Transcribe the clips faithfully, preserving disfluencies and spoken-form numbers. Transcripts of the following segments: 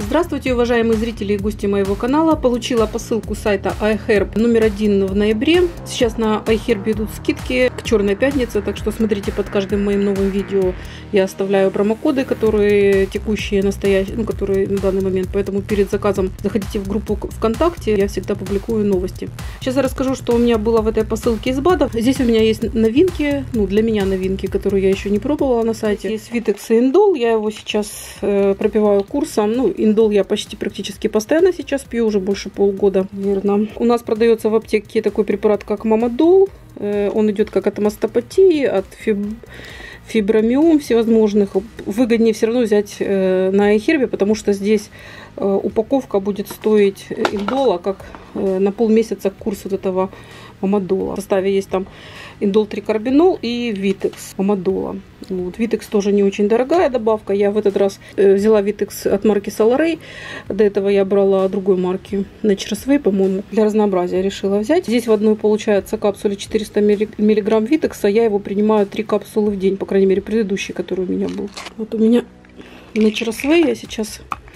Здравствуйте, уважаемые зрители и гости моего канала. Получила посылку сайта iHerb номер один в ноябре. Сейчас на iHerb идут скидки к Черной пятнице, так что смотрите под каждым моим новым видео. Я оставляю промокоды, которые текущие, настоящие, ну, которые на данный момент. Поэтому перед заказом заходите в группу ВКонтакте, я всегда публикую новости. Сейчас я расскажу, что у меня было в этой посылке из БАДов. Здесь у меня есть новинки, ну для меня новинки, которые я еще не пробовала на сайте. Есть Vitex и Indol, я его сейчас э, пропиваю курсом. Ну, Indol я почти практически постоянно сейчас пью, уже больше полгода, наверное. У нас продается в аптеке такой препарат, как Мамадол. Он идет как от мастопатии, от фиб... фибромиом всевозможных. Выгоднее все равно взять на iHerb, потому что здесь упаковка будет стоить Индола, как на полмесяца курс вот этого Мамадола. В составе есть там Индол трикарбинол и Vitex Мамадола. Вот. Vitex тоже не очень дорогая добавка. Я в этот раз взяла Vitex от марки Solaray. До этого я брала другой марки Nature's Way, по-моему. Для разнообразия решила взять. Здесь в одной получается капсуле четыреста миллиграмм Vitex, а я его принимаю три капсулы в день. По крайней мере, предыдущий, который у меня был. Вот у меня Nature's Way. Я сейчас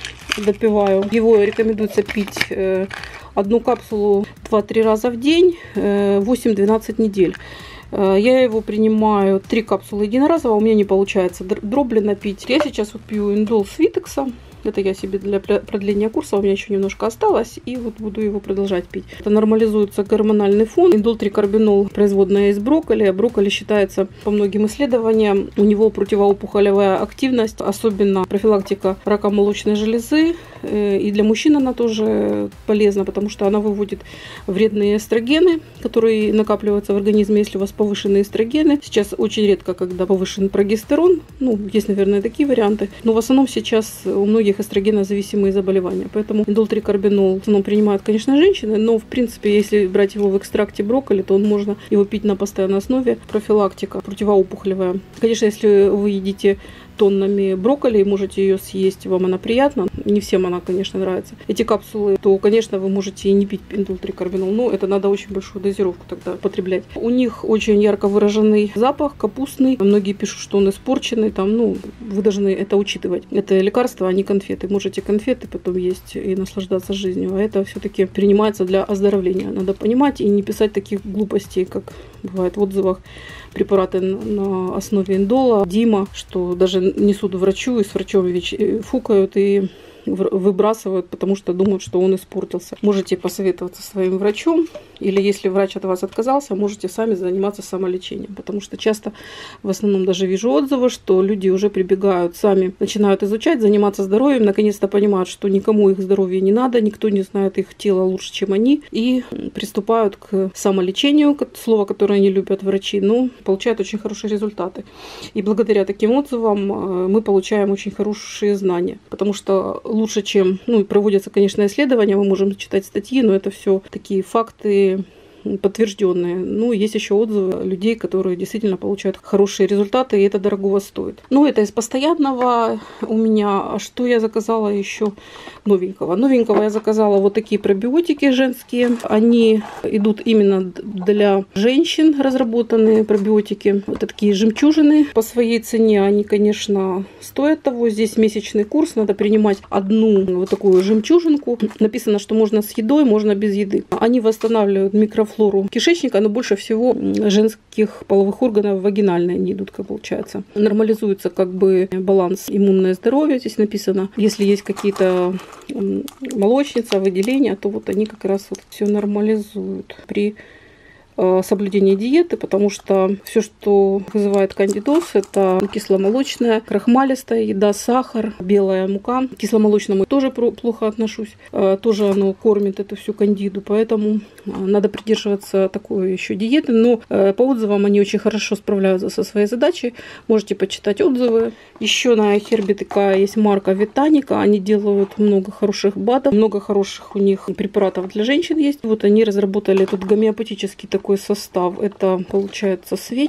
допиваю. Его рекомендуется пить э, одну капсулу два-три раза в день, э, восемь-двенадцать недель. Э, я его принимаю три капсулы единоразово, у меня не получается дроблено пить. Я сейчас вот пью Индол с Vitex. Это я себе для продления курса, у меня еще немножко осталось, и вот буду его продолжать пить. Это нормализуется гормональный фон. Индол трикарбинол производная из брокколи. Брокколи считается по многим исследованиям, у него противоопухолевая активность, особенно профилактика рака молочной железы. И для мужчин она тоже полезна, потому что она выводит вредные эстрогены, которые накапливаются в организме, если у вас повышенные эстрогены. Сейчас очень редко, когда повышен прогестерон. Ну, есть, наверное, такие варианты. Но в основном сейчас у многих эстрогенозависимые заболевания. Поэтому индол трикарбинол в основном принимают, конечно, женщины, но в принципе, если брать его в экстракте брокколи, то он можно его пить на постоянной основе. Профилактика противоопухолевая. Конечно, если вы едите тоннами брокколи и можете ее съесть, вам она приятна. Не всем она, конечно, нравится. Эти капсулы, то, конечно, вы можете и не пить индол трикарбинол, но это надо очень большую дозировку тогда потреблять. У них очень ярко выраженный запах, капустный. Многие пишут, что он испорченный. Там, ну, вы должны это учитывать. Это лекарство, а не конфеты. Можете конфеты потом есть и наслаждаться жизнью, а это все-таки принимается для оздоровления. Надо понимать и не писать таких глупостей, как бывает в отзывах. Препараты на основе индола, Дима, что даже несут врачу и с врачом фукают и выбрасывают, потому что думают, что он испортился. Можете посоветоваться со своим врачом, или если врач от вас отказался, можете сами заниматься самолечением, потому что часто, в основном даже вижу отзывы, что люди уже прибегают, сами начинают изучать, заниматься здоровьем, наконец-то понимают, что никому их здоровье не надо, никто не знает их тело лучше, чем они, и приступают к самолечению, слово, которое не любят врачи, но получают очень хорошие результаты. И благодаря таким отзывам мы получаем очень хорошие знания, потому что лучше, чем, ну, проводятся, конечно, исследования, мы можем читать статьи, но это все такие факты подтвержденные. Ну, есть еще отзывы людей, которые действительно получают хорошие результаты, и это дорогого стоит. Ну, это из постоянного у меня. А что я заказала еще новенького? Новенького я заказала вот такие пробиотики женские. Они идут именно для женщин, разработанные пробиотики. Вот такие жемчужины. По своей цене они, конечно, стоят того. Здесь месячный курс, надо принимать одну вот такую жемчужинку. Написано, что можно с едой, можно без еды. Они восстанавливают микрофлору флору кишечника, но больше всего женских половых органов вагинальные они идут, как получается. Нормализуется как бы баланс, иммунное здоровье, здесь написано. Если есть какие-то молочницы, выделения, то вот они как раз вот все нормализуют при соблюдение диеты, потому что все, что вызывает кандидоз, это кисломолочная, крахмалистая еда, сахар, белая мука. К кисломолочному тоже плохо отношусь. Тоже оно кормит эту всю кандиду, поэтому надо придерживаться такой еще диеты. Но по отзывам они очень хорошо справляются со своей задачей. Можете почитать отзывы. Еще на iHerb такая есть марка Витаника. Они делают много хороших БАДов, много хороших у них препаратов для женщин есть. Вот они разработали тут гомеопатический такой такой состав. Это получается свечи.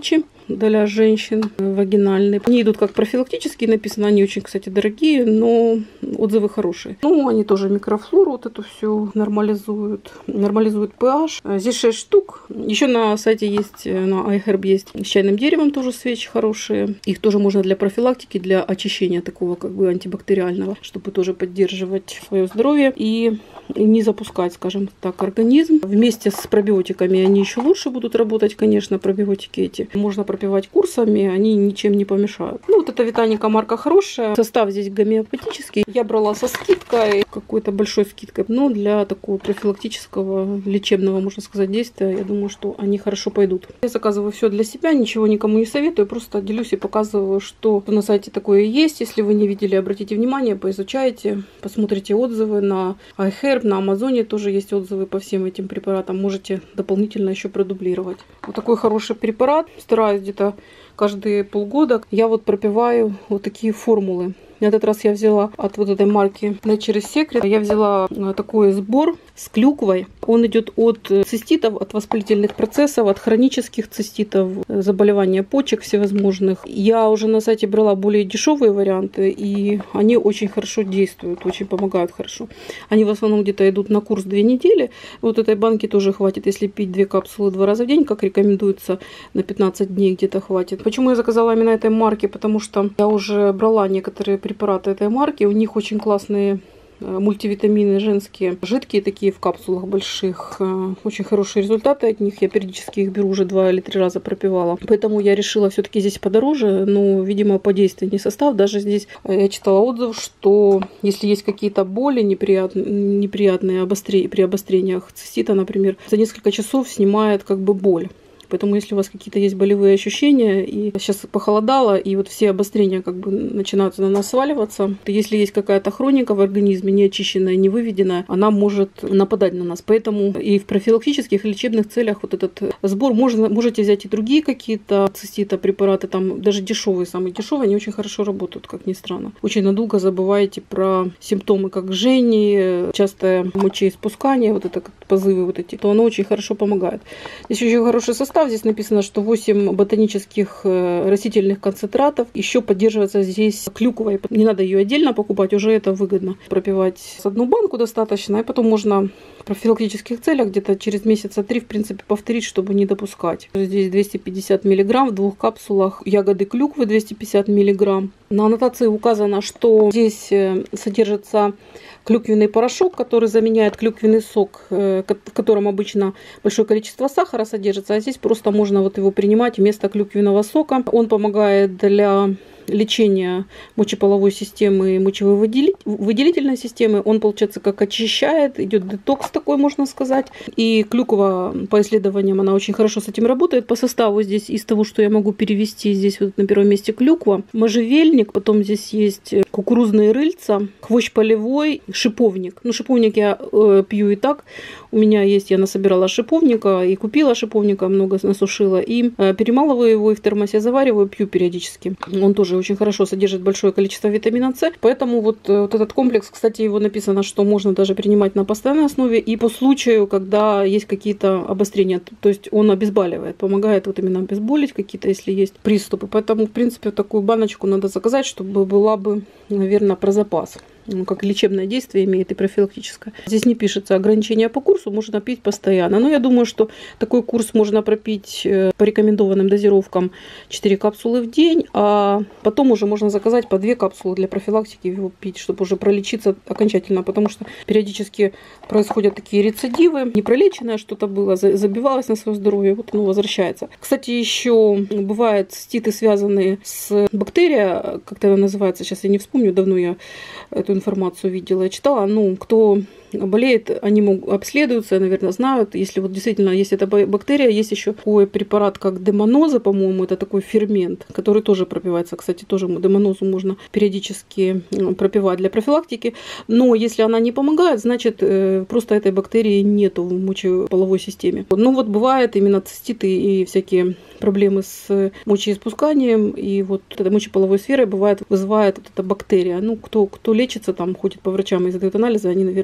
для женщин вагинальные. Они идут как профилактические, написано, они очень, кстати, дорогие, но отзывы хорошие. Ну, они тоже микрофлору вот эту всю нормализуют, нормализуют pH. Здесь шесть штук. Еще на сайте есть, на iHerb есть с чайным деревом тоже свечи хорошие. Их тоже можно для профилактики, для очищения такого как бы антибактериального, чтобы тоже поддерживать свое здоровье и не запускать, скажем так, организм. Вместе с пробиотиками они еще лучше будут работать, конечно, пробиотики эти. Можно пропивать курсами, они ничем не помешают. Ну, вот эта Витаника марка хорошая. Состав здесь гомеопатический. Я брала со скидкой, какой-то большой скидкой. Но для такого профилактического, лечебного, можно сказать, действия, я думаю, что они хорошо пойдут. Я заказываю все для себя, ничего никому не советую. Просто делюсь и показываю, что на сайте такое есть. Если вы не видели, обратите внимание, поизучайте, посмотрите отзывы на iHerb. На Амазоне тоже есть отзывы по всем этим препаратам. Можете дополнительно еще продублировать. Вот такой хороший препарат. Стараюсь где-то каждые полгода. Я вот пропиваю вот такие формулы. На этот раз я взяла от вот этой марки Nature's Secret. Я взяла такой сбор с клюквой. Он идет от циститов, от воспалительных процессов, от хронических циститов, заболевания почек всевозможных. Я уже на сайте брала более дешевые варианты, и они очень хорошо действуют, очень помогают хорошо. Они в основном где-то идут на курс две недели. Вот этой банки тоже хватит, если пить две капсулы два раза в день, как рекомендуется, на пятнадцать дней где-то хватит. Почему я заказала именно этой марки? Потому что я уже брала некоторые препараты этой марки. У них очень классные мультивитамины женские, жидкие такие в капсулах больших. Очень хорошие результаты от них. Я периодически их беру, уже два или три раза пропивала. Поэтому я решила все-таки здесь подороже. Но, видимо, по действенный состав. Даже здесь я читала отзыв, что если есть какие-то боли неприятные, неприятные обострения, при обострениях цистита, например, за несколько часов снимает как бы боль. Поэтому, если у вас какие-то есть болевые ощущения, и сейчас похолодало, и вот все обострения как бы начинают на нас сваливаться, то если есть какая-то хроника в организме, не очищенная, не выведенная, она может нападать на нас. Поэтому и в профилактических и лечебных целях вот этот сбор можно, можете взять и другие какие-то цистита препараты, там даже дешевые, самые дешевые, они очень хорошо работают, как ни странно. Очень надолго забываете про симптомы, как жжение, частое мочеиспускание, вот это позывы вот эти, то оно очень хорошо помогает. Здесь очень хороший состав. Здесь написано, что восемь ботанических растительных концентратов. Еще поддерживается здесь клюквой. Не надо ее отдельно покупать, уже это выгодно. Пропивать с одну банку достаточно, и потом можно в профилактических целях где-то через месяца три, в принципе, повторить, чтобы не допускать. Здесь двести пятьдесят миллиграмм в двух капсулах. Ягоды клюквы двести пятьдесят миллиграмм. На аннотации указано, что здесь содержится клюквенный порошок, который заменяет клюквенный сок, в котором обычно большое количество сахара содержится, а здесь просто можно вот его принимать вместо клюквенного сока. Он помогает для лечения мочеполовой системы и мочевыделительной системы. Он, получается, как очищает, идет детокс такой, можно сказать. И клюква, по исследованиям, она очень хорошо с этим работает. По составу здесь из того, что я могу перевести, здесь вот на первом месте клюква, можжевельник, потом здесь есть кукурузные рыльца, хвощ полевой, шиповник. Ну, шиповник я э, пью и так. У меня есть, я насобирала шиповника и купила шиповника, много насушила. И э, перемалываю его и в термосе завариваю, пью периодически. Он тоже очень хорошо содержит большое количество витамина С. Поэтому вот, вот этот комплекс, кстати, его написано, что можно даже принимать на постоянной основе и по случаю, когда есть какие-то обострения. То есть он обезболивает, помогает вот именно обезболить какие-то, если есть приступы. Поэтому, в принципе, такую баночку надо заказать, чтобы была бы, наверное, про запас. Ну, как лечебное действие имеет и профилактическое. Здесь не пишется ограничения по курсу, можно пить постоянно. Но я думаю, что такой курс можно пропить по рекомендованным дозировкам четыре капсулы в день, а потом уже можно заказать по две капсулы для профилактики его пить, чтобы уже пролечиться окончательно, потому что периодически происходят такие рецидивы, непролеченное что-то было, забивалось на свое здоровье, вот оно возвращается. Кстати, еще бывают циститы, связанные с бактерией, как-то она называется, сейчас я не вспомню, давно я эту информацию видела и читала. Ну, кто болеет, они могут, обследуются, наверное, знают. Если вот действительно есть эта бактерия, есть еще такой препарат, как демоноза, по-моему, это такой фермент, который тоже пропивается. Кстати, тоже демонозу можно периодически пропивать для профилактики. Но если она не помогает, значит, просто этой бактерии нету в мочеполовой системе. Ну вот бывает именно циститы и всякие проблемы с мочеиспусканием, и вот этой мочеполовой сферой бывает, вызывает вот эта бактерия. Ну, кто, кто лечится, там, ходит по врачам и задает анализы, они, наверное, знают.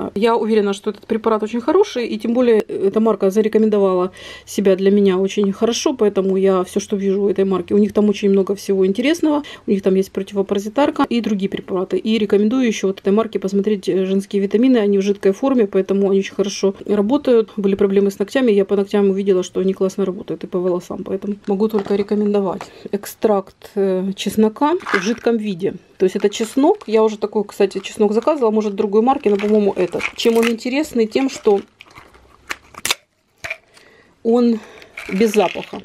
себя. Я уверена, что этот препарат очень хороший, и тем более эта марка зарекомендовала себя для меня очень хорошо, поэтому я все, что вижу у этой марки, у них там очень много всего интересного, у них там есть противопаразитарка и другие препараты. И рекомендую еще вот этой марке посмотреть женские витамины, они в жидкой форме, поэтому они очень хорошо работают. Были проблемы с ногтями, я по ногтям увидела, что они классно работают, и по волосам, поэтому могу только рекомендовать. Экстракт чеснока в жидком виде. То есть это чеснок. Я уже такой, кстати, чеснок заказывала, может, другой марки, но, по-моему, этот. Чем он интересный? Тем, что он без запаха.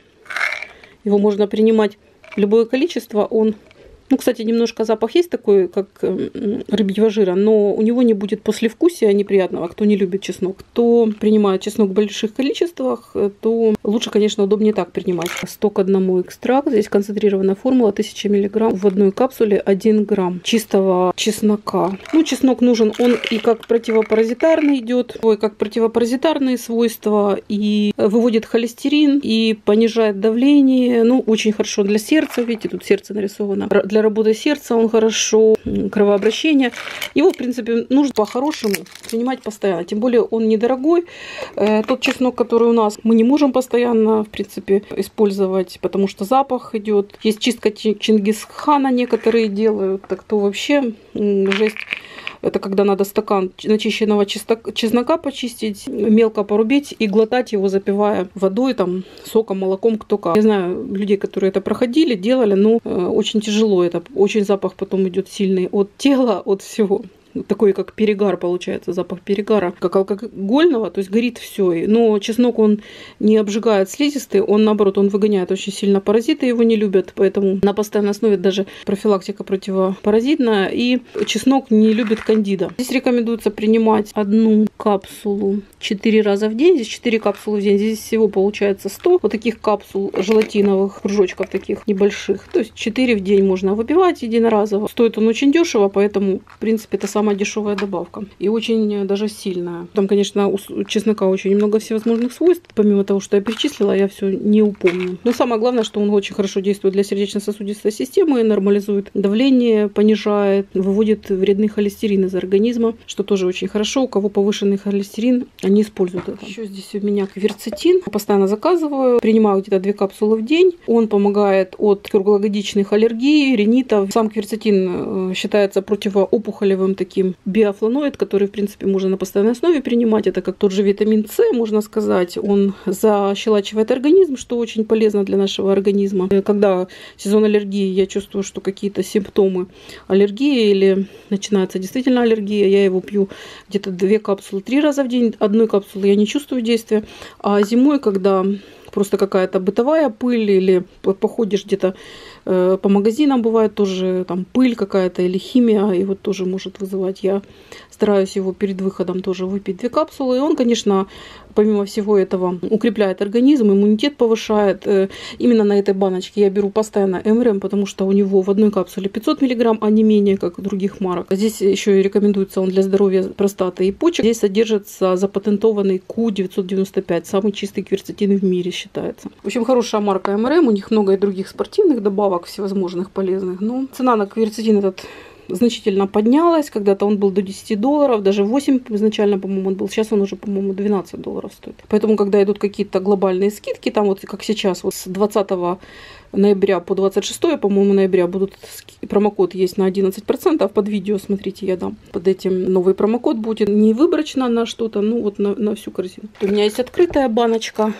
Его можно принимать любое количество. Он, ну, кстати, немножко запах есть такой, как рыбьего жира, но у него не будет послевкусия неприятного. Кто не любит чеснок, кто принимает чеснок в больших количествах, то лучше, конечно, удобнее так принимать. сто к одному экстракт. Здесь концентрированная формула тысяча миллиграмм в одной капсуле, один грамм чистого чеснока. Ну, чеснок нужен, он и как противопаразитарный идет, и как противопаразитарные свойства, и выводит холестерин, и понижает давление. Ну, очень хорошо для сердца, видите, тут сердце нарисовано. Для работы сердца он хорошо, кровообращение. Его, в принципе, нужно по-хорошему принимать постоянно. Тем более он недорогой. Тот чеснок, который у нас, мы не можем постоянно, в принципе, использовать, потому что запах идет. Есть чистка Чингисхана, некоторые делают. Так то вообще жесть. Это когда надо стакан начищенного чеснока почистить, мелко порубить и глотать его, запивая водой, там, соком, молоком, кто как. Я знаю людей, которые это проходили, делали, но э, очень тяжело это. Очень запах потом идет сильный от тела, от всего. Такой, как перегар получается, запах перегара, как алкогольного, то есть горит все. Но чеснок, он не обжигает слизистые, он, наоборот, он выгоняет очень сильно паразиты, его не любят, поэтому на постоянной основе даже профилактика противопаразитная. И чеснок не любит кандида. Здесь рекомендуется принимать одну капсулу четыре раза в день. Здесь четыре капсулы в день, здесь всего получается сто вот таких капсул желатиновых, кружочков таких небольших. То есть четыре в день можно выпивать единоразово. Стоит он очень дешево, поэтому, в принципе, это самое самая дешевая добавка. И очень даже сильная. Там, конечно, у чеснока очень много всевозможных свойств. Помимо того, что я перечислила, я все не упомню. Но самое главное, что он очень хорошо действует для сердечно-сосудистой системы, нормализует давление, понижает, выводит вредный холестерин из организма, что тоже очень хорошо. У кого повышенный холестерин, они используют это. Еще здесь у меня кверцетин. Я постоянно заказываю. Принимаю где-то две капсулы в день. Он помогает от круглогодичных аллергий, ринитов. Сам кверцетин считается противоопухолевым таким биофлавоноид, который, в принципе, можно на постоянной основе принимать. Это как тот же витамин С, можно сказать. Он защелачивает организм, что очень полезно для нашего организма. Когда сезон аллергии, я чувствую, что какие-то симптомы аллергии или начинается действительно аллергия, я его пью где-то две капсулы три раза в день. Одной капсулы я не чувствую действия. А зимой, когда просто какая-то бытовая пыль или походишь где-то э, по магазинам, бывает тоже там пыль какая-то или химия, и вот тоже может вызывать. Я стараюсь его перед выходом тоже выпить две капсулы. И он, конечно, помимо всего этого укрепляет организм, иммунитет повышает. Именно на этой баночке я беру постоянно эм эр эм, потому что у него в одной капсуле пятьсот миллиграмм, а не менее, как у других марок. Здесь еще и рекомендуется он для здоровья простаты и почек. Здесь содержится запатентованный ку девятьсот девяносто пять, самый чистый кверцетин в мире считается. В общем, хорошая марка эм эр эм, у них много и других спортивных добавок всевозможных полезных. Но цена на кверцетин этот значительно поднялась. Когда-то он был до десяти долларов, даже восемь изначально, по-моему, он был. Сейчас он уже, по-моему, двенадцать долларов стоит. Поэтому, когда идут какие-то глобальные скидки, там вот как сейчас, вот с двадцатого ноября по двадцать шестое, по-моему, ноября будут промокод есть на одиннадцать процентов. Под видео, смотрите, я дам под этим новый промокод. Будет не выборочно на что-то, ну вот на, на всю корзину. У меня есть открытая баночка.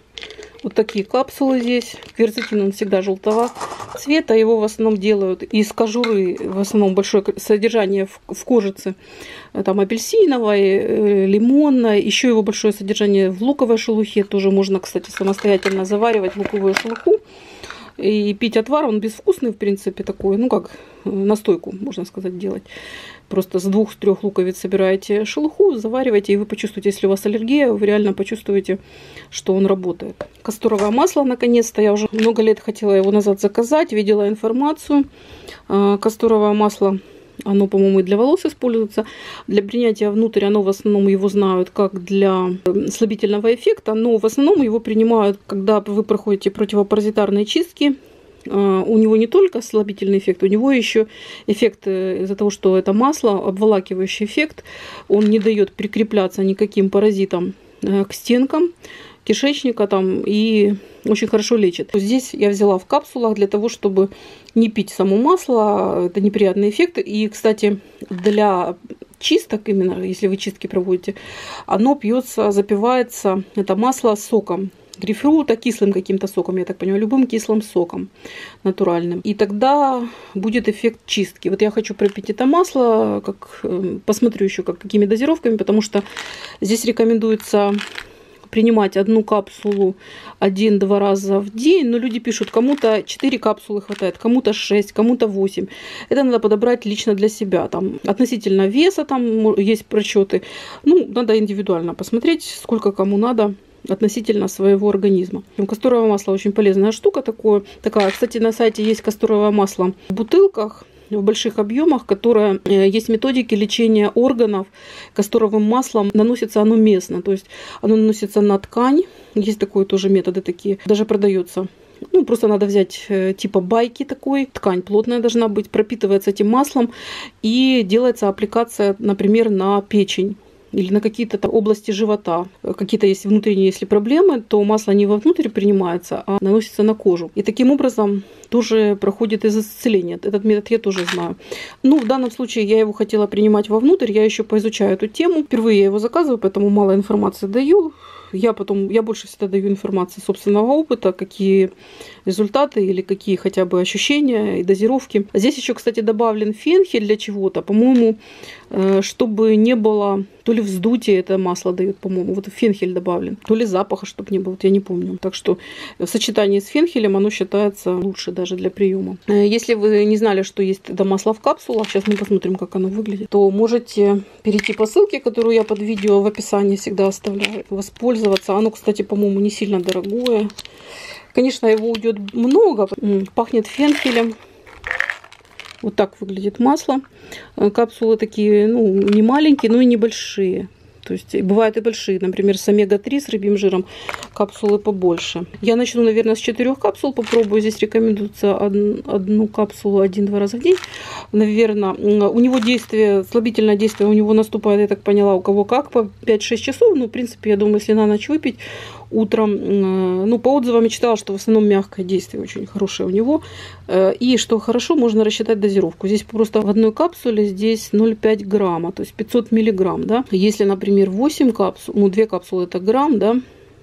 Вот такие капсулы здесь. Кверцетин, он всегда желтого цвета. Его в основном делают из кожуры. В основном большое содержание в, в кожице. Там апельсиновой, лимонной. Еще его большое содержание в луковой шелухе. Тоже можно, кстати, самостоятельно заваривать луковую шелуху. И пить отвар, он безвкусный, в принципе, такой, ну как настойку, можно сказать, делать. Просто с двух-трех луковиц собираете шелуху, завариваете, и вы почувствуете, если у вас аллергия, вы реально почувствуете, что он работает. Касторовое масло, наконец-то, я уже много лет хотела его назад заказать, видела информацию. Касторовое масло, оно, по-моему, и для волос используется. Для принятия внутрь оно в основном его знают как для слабительного эффекта, но в основном его принимают, когда вы проходите противопаразитарные чистки у него не только слабительный эффект, у него еще эффект из-за того, что это масло, обволакивающий эффект. Он не дает прикрепляться никаким паразитам к стенкам кишечника там, и очень хорошо лечит. Здесь я взяла в капсулах для того, чтобы не пить само масло. Это неприятный эффект. И, кстати, для чисток, именно если вы чистки проводите, оно пьется, запивается, это масло, соком грейпфрута, кислым каким-то соком, я так понимаю, любым кислым соком натуральным. И тогда будет эффект чистки. Вот я хочу пропить это масло, как, посмотрю еще, как, какими дозировками, потому что здесь рекомендуется принимать одну капсулу один-два раза в день, но люди пишут, кому-то четыре капсулы хватает, кому-то шесть, кому-то восемь. Это надо подобрать лично для себя. Там относительно веса там есть просчеты. Ну, надо индивидуально посмотреть, сколько кому надо относительно своего организма. Касторовое масло очень полезная штука такое, такая. Кстати, на сайте есть касторовое масло в бутылках, в больших объемах, которое есть методики лечения органов касторовым маслом. Наносится оно местно, то есть оно наносится на ткань. Есть такое тоже методы такие, даже продается. Ну, просто надо взять типа байки такой, ткань плотная должна быть, пропитывается этим маслом и делается аппликация, например, на печень или на какие-то области живота. Какие-то есть внутренние, если проблемы, то масло не вовнутрь принимается, а наносится на кожу. И таким образом тоже проходит из исцеления. Этот метод я тоже знаю. Ну, в данном случае я его хотела принимать вовнутрь, я еще поизучаю эту тему. Впервые я его заказываю, поэтому мало информации даю. Я потом, я больше всегда даю информацию собственного опыта, какие результаты или какие хотя бы ощущения и дозировки. Здесь еще, кстати, добавлен фенхель для чего-то, по-моему, чтобы не было, то ли вздутие это масло дает, по-моему, вот фенхель добавлен, то ли запаха, чтобы не было, вот я не помню. Так что в сочетании с фенхелем оно считается лучше даже для приема. Если вы не знали, что есть это масло в капсулах, сейчас мы посмотрим, как оно выглядит, то можете перейти по ссылке, которую я под видео в описании всегда оставляю, воспользоваться. Оно, кстати, по-моему, не сильно дорогое. Конечно, его уйдет много, пахнет фенхелем. Вот так выглядит масло. Капсулы такие, ну, не маленькие, но и небольшие. То есть бывают и большие, например, с омега три, с рыбьим жиром, капсулы побольше. Я начну, наверное, с четырех капсул, попробую. Здесь рекомендуется одну, одну капсулу один-два раза в день. Наверное, у него действие, слабительное действие у него наступает, я так поняла, у кого как, по пять-шесть часов. Ну, в принципе, я думаю, если на ночь выпить, утром, ну, по отзывам я читала, что в основном мягкое действие очень хорошее у него. И что хорошо, можно рассчитать дозировку. Здесь просто в одной капсуле здесь ноль целых пять грамма, то есть пятьсот миллиграмм, да. Если, например, восемь капсул, ну, две капсулы это грамм, да.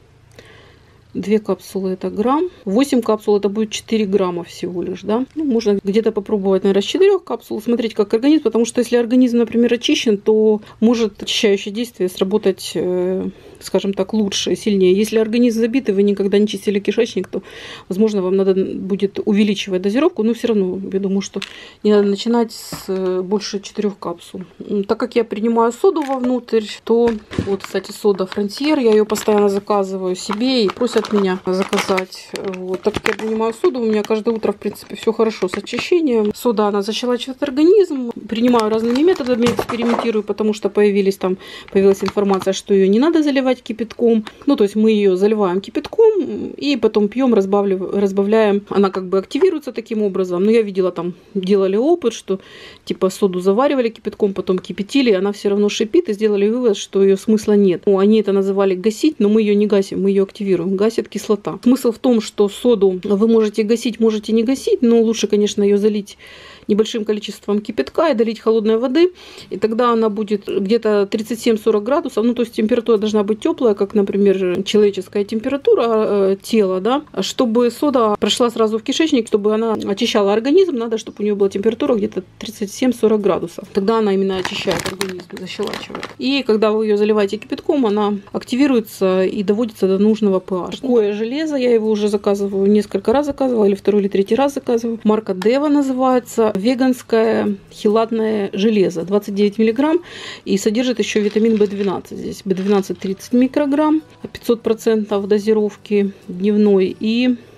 две капсулы это грамм, восемь капсул это будет четыре грамма всего лишь, да. Ну, можно где-то попробовать, наверное, с четырёх капсул, смотреть, как организм, потому что если организм, например, очищен, то может очищающее действие сработать, э, скажем так, лучше, сильнее. Если организм забит, и вы никогда не чистили кишечник, то, возможно, вам надо будет увеличивать дозировку, но все равно, я думаю, что не надо начинать с больше четырёх капсул. Так как я принимаю соду вовнутрь, то, вот, кстати, сода Фронтьер, я ее постоянно заказываю себе и просят меня заказать. Вот. Так как я принимаю соду, у меня каждое утро, в принципе, все хорошо с очищением. Сода, она защелачивает организм. Принимаю разными методами, экспериментирую, потому что появились там, появилась информация, что ее не надо заливать кипятком. Ну, то есть мы ее заливаем кипятком и потом пьем, разбавляем. Она как бы активируется таким образом. Но я видела, там делали опыт, что типа соду заваривали кипятком, потом кипятили, и она все равно шипит, и сделали вывод, что ее смысла нет. Ну, они это называли гасить, но мы ее не гасим, мы ее активируем. Гасит кислота. Смысл в том, что соду вы можете гасить, можете не гасить, но лучше, конечно, ее залить небольшим количеством кипятка и долить холодной воды, и тогда она будет где-то тридцать семь сорок градусов, ну, то есть температура должна быть теплая, как, например, человеческая температура э, тела, да, чтобы сода прошла сразу в кишечник, чтобы она очищала организм, надо, чтобы у нее была температура где-то тридцать семь сорок градусов, тогда она именно очищает организм, защелачивает. И когда вы ее заливаете кипятком, она активируется и доводится до нужного pH. Такое железо, я его уже заказываю, несколько раз заказывала, или второй или третий раз заказываю, марка Дева называется, веганское хелатное железо, двадцать девять миллиграмм, и содержит еще витамин бэ двенадцать. Здесь бэ двенадцать тридцать микрограмм, пятьсот процентов дозировки дневной, и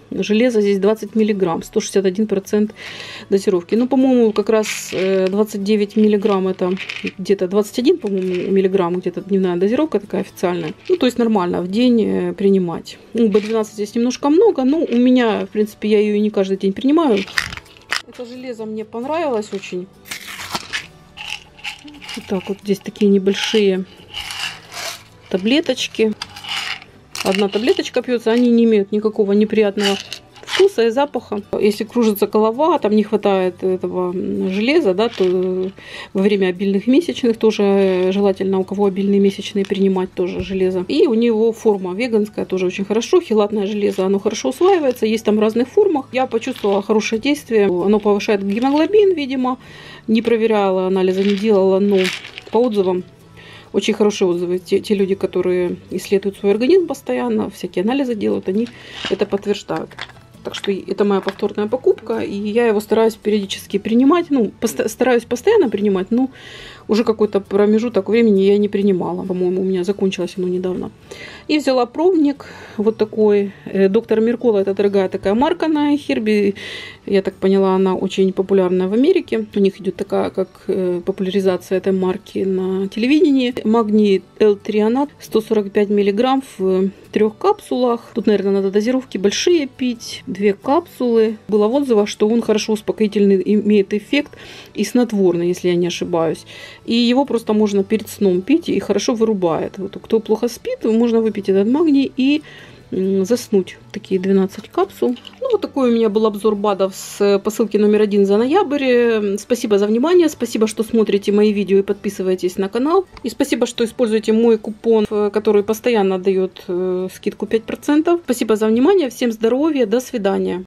железа здесь двадцать миллиграмм, сто шестьдесят один процент дозировки. Ну, по-моему, как раз двадцать девять миллиграмм, это где-то двадцать один, по-моему, миллиграмм, где-то дневная дозировка такая официальная. Ну, то есть нормально в день принимать. Ну, бэ двенадцать здесь немножко много, но у меня, в принципе, я ее и не каждый день принимаю. Это железо мне понравилось очень. Вот так вот здесь такие небольшие таблеточки. Одна таблеточка пьется, они не имеют никакого неприятного вкуса и запаха. Если кружится голова, там не хватает этого железа, да, то во время обильных месячных тоже желательно, у кого обильные месячные, принимать тоже железо. И у него форма веганская, тоже очень хорошо. Хелатное железо, оно хорошо усваивается, есть там в разных формах. Я почувствовала хорошее действие. Оно повышает гемоглобин, видимо. Не проверяла, анализа не делала, но по отзывам очень хорошие отзывы. Те, те люди, которые исследуют свой организм постоянно, всякие анализы делают, они это подтверждают. Так что это моя повторная покупка, и я его стараюсь периодически принимать. Ну, пост стараюсь постоянно принимать, но уже какой-то промежуток времени я не принимала. По-моему, у меня закончилось оно недавно. И взяла пробник вот такой. Доктор Меркола, это дорогая такая марка на iHerb. Я так поняла, она очень популярна в Америке. У них идет такая, как популяризация этой марки на телевидении. Магний L-трионат, сто сорок пять миллиграмм в трех капсулах. Тут, наверное, надо дозировки большие пить. Две капсулы. Было в отзывах, что он хорошо успокоительный, имеет эффект и снотворный, если я не ошибаюсь. И его просто можно перед сном пить и хорошо вырубает. Вот, кто плохо спит, можно выпить этот магний и заснуть. Такие двенадцать капсул. Ну, вот такой у меня был обзор БАДов с посылки номер один за ноябрь. Спасибо за внимание. Спасибо, что смотрите мои видео и подписываетесь на канал. И спасибо, что используете мой купон, который постоянно дает скидку пять процентов. Спасибо за внимание. Всем здоровья. До свидания.